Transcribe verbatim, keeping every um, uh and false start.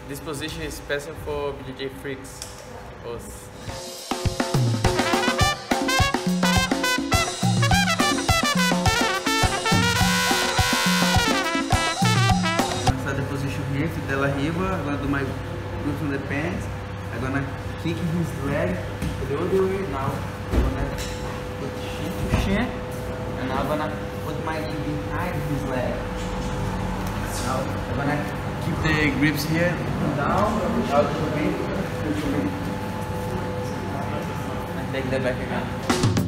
this position is special for B J J freaks. Os. Start the position here to DeLaRiva. I'm gonna do my grip on the pants. I'm gonna kick his leg the other way. Now I'm gonna put shin to shin, and now I'm gonna put my knee behind his leg. Now I'm gonna keep the grips here down, out to me, and take the back again.